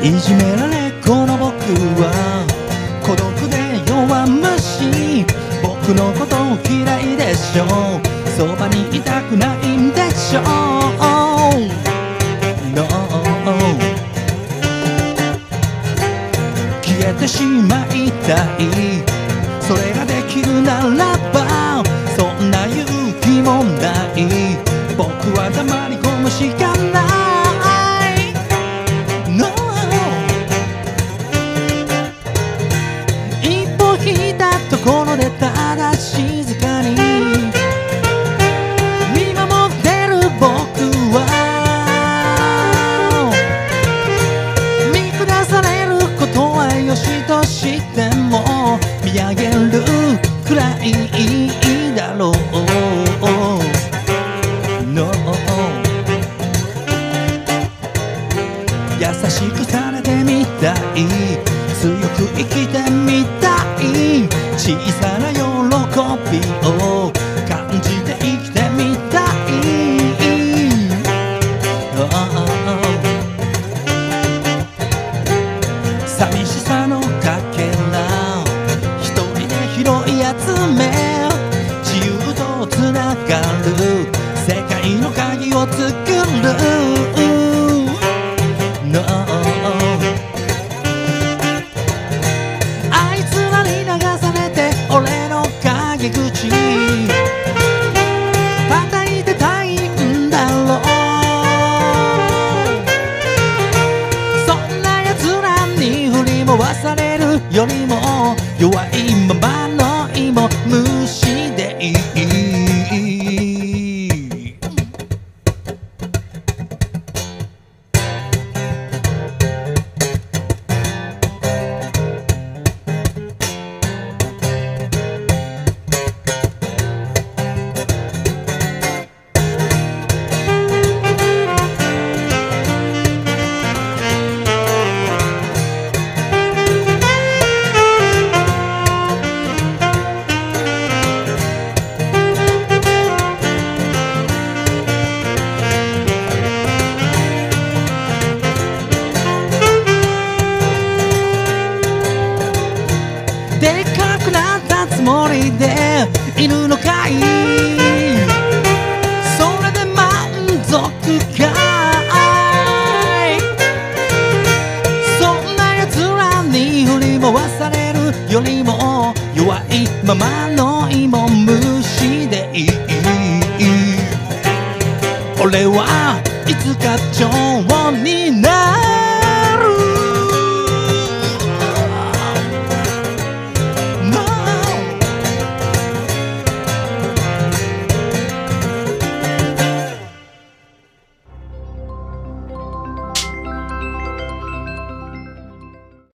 いじめられっ子の僕は孤独で弱虫、僕のこと嫌いでしょ、そばにいたくないんでしょ、No、 消えてしまいたい、それができるならばそんな勇気もない、僕は黙り込むしかない、No、 一歩引いたところでただ静かに見守ってる僕は見下されることはよしとしても見上げるくらいいいだろう、No、 優しくされてみたい、強く生きてみたい、小さな喜びを感じて生きてみたい、寂しさのかけら一人で拾い集め、自由とつながる世界の鍵を作る、No、 あいつらに流されて俺の陰口叩いてたいんだろう、そんな奴らに振り回されるよりも弱いままの芋虫でいい、でっかくなったつもりでいるのかい、それで満足かい、そんな奴らに振り回されるよりも弱いままの芋虫でいい、俺はいつか女王になる